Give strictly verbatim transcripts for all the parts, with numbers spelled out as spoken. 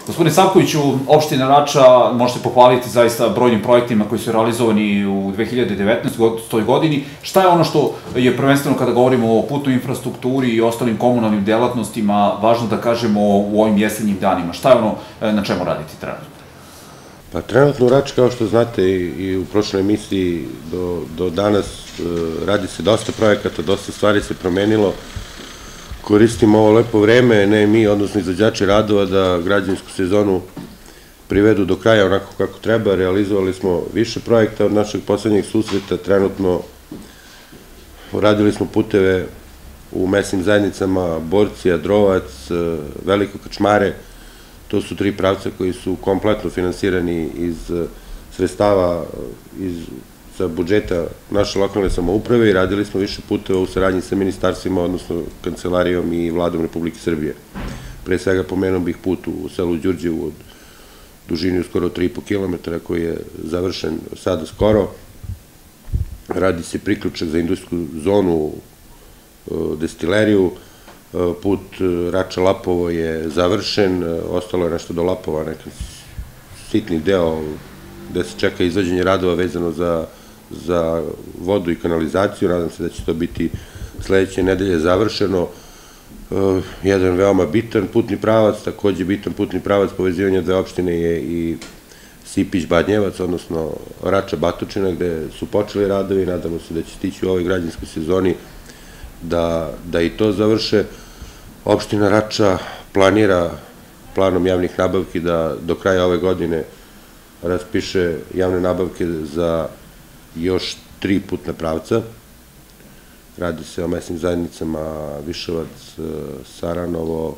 Gospodine Savkoviću, opština Rača možete pohvaliti zaista brojnim projektima koji su realizovani u dve hiljade devetnaestoj. godini. Šta je ono što je prvenstveno kada govorimo o putnoj infrastrukturi i ostalim komunalnim delatnostima važno da kažemo u ovim jesenjim danima? Šta je ono na čemu raditi trenutno? Pa trenutno u Rači, kao što znate i u prošloj emisiji do danas, radi se dosta projekata, dosta stvari se promenilo. Koristimo ovo lepo vreme, ne mi, odnosno izvođači radova, da građevinsku sezonu privedu do kraja onako kako treba. Realizovali smo više projekta od našeg poslednjeg susreta. Trenutno radili smo puteve u mesnim zajednicama Borcija, Drovac, Veliko Krčmare. To su tri pravca koji su kompletno finansirani iz sredstava sa budžeta naše lokalne samouprave i radili smo više puteva u saradnji sa ministarstvima, odnosno kancelarijom i vladom Republike Srbije. Pre svega pomenuo bih put u selu Đurđevu od dužini skoro tri i po kilometara koji je završen sada skoro. Radi se priključak za industrijsku zonu, destileriju. Put Rača-Lapovo je završen, ostalo je nešto do Lapova, neki sitni deo gde se čeka izvođenje radova vezano za vodu i kanalizaciju. Nadam se da će to biti sledeće nedelje završeno. Jedan veoma bitan putni pravac, takođe bitan putni pravac povezivanja dve opštine je i Sipić-Badnjevac, odnosno Rača-Batočina, gde su počeli radovi. Nadamo se da će stići u ovoj građanskoj sezoni da i to završe. Opština Rača planira planom javnih nabavki da do kraja ove godine raspiše javne nabavke za još tri putna pravca. Radi se o mesnim zajednicama Viševac, Saranovo,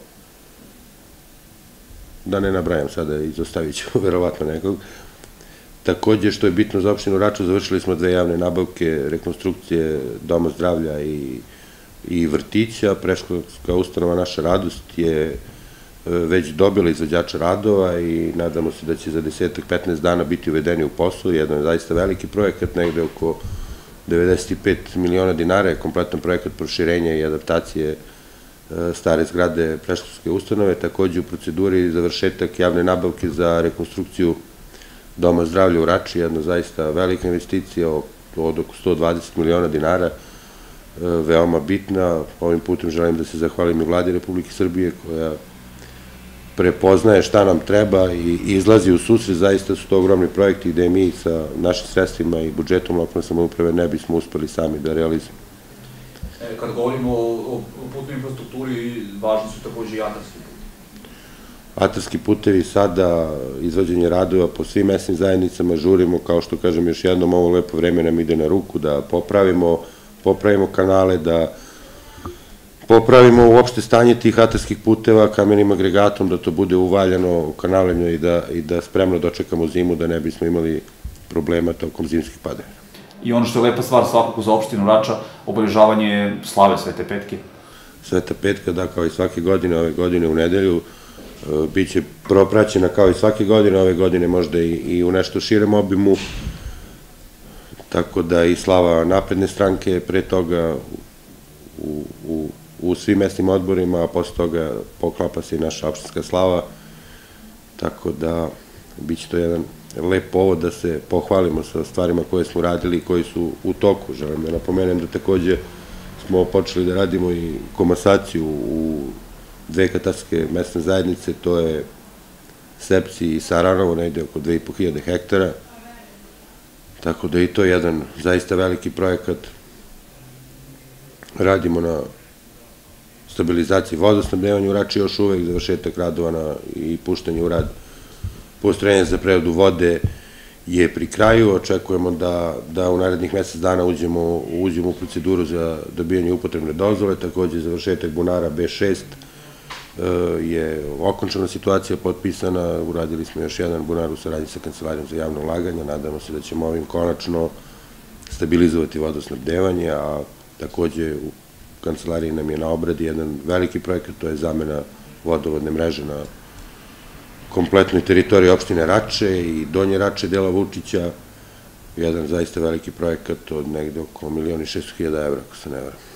da ne nabrajam sada, izostavit ću verovatno nekog. Takođe, što je bitno za opštinu Raču, završili smo dve javne nabavke, rekonstrukcije Doma zdravlja i vrtića. Predškolska ustanova Naša radost je već dobila izvođača radova i nadamo se da će za desetak do petnaest dana biti uvedeni u posao. Jedan zaista veliki projekat, negde oko devedeset pet miliona dinara je kompletan projekat proširenja i adaptacije stare zgrade predškolske ustanove. Takođe u proceduri završetak javne nabavke za rekonstrukciju Doma zdravlja u Rači, jedna zaista velika investicija od oko sto dvadeset miliona dinara, veoma bitna. Ovim putem želim da se zahvalim i vladi Republike Srbije koja prepoznaje šta nam treba i izlazi u susret. Zaista su to ogromni projekti gde mi sa našim sredstvima i budžetom lokalne samouprave ne bismo uspeli sami da realizujemo. Kada govorimo o putnoj infrastrukturi, važni su takođe i atarski putevi. Atarski putevi sada, izvođenje radova po svim mesnim zajednicama, žurimo, kao što kažem još jednom, ovo lepo vreme nam ide na ruku da popravimo, popravimo kanale, da popravimo uopšte stanje tih atarskih puteva kamenim agregatom, da to bude uvaljano u kanalima i da spremno dočekamo zimu, da ne bismo imali problema tokom zimskih padanja. I ono što je lepa stvar svakako za opštinu Rača, obeležavanje slave Svete Petke. Sveta Petka, da, kao i svake godine, ove godine u nedelju, biće propraćena kao i svake godine, ove godine možda i u nešto širem obimu, tako da i slava napredne stranke pre toga u svim mesnim odborima, a posle toga poklapa se i naša opštinska slava, tako da biće to jedan lep povod da se pohvalimo sa stvarima koje smo radili i koji su u toku. Želim da napomenem da takođe smo počeli da radimo i komasaciju u dve katastarske mesne zajednice, to je Sepci i Saranovo, negde oko dve i po hiljade hektara, tako da i to je jedan zaista veliki projekat. Radimo na stabilizaciji vodosnabdevanja u Rači, još uvek završetak radova i puštanje u rad postrojenja za preradu vode je pri kraju. Očekujemo da u narednih mesec dana uđemo u proceduru za dobijanje upotrebne dozvole. Takođe završetak bunara be šest je okončana situacija, potpisana. Uradili smo još jedan bunar u saradnji sa Kancelarijom za javno ulaganje. Nadamo se da ćemo ovim konačno stabilizovati vodosnabdevanje, a takođe u Kancelariji nam je na obradi jedan veliki projekat, to je zamena vodovodne mreže na kompletnoj teritoriji opštine Rače i Donje Rače, dela Vučića. Jedan zaista veliki projekat od negde oko milion i šesto hiljada evra, ako se ne varam.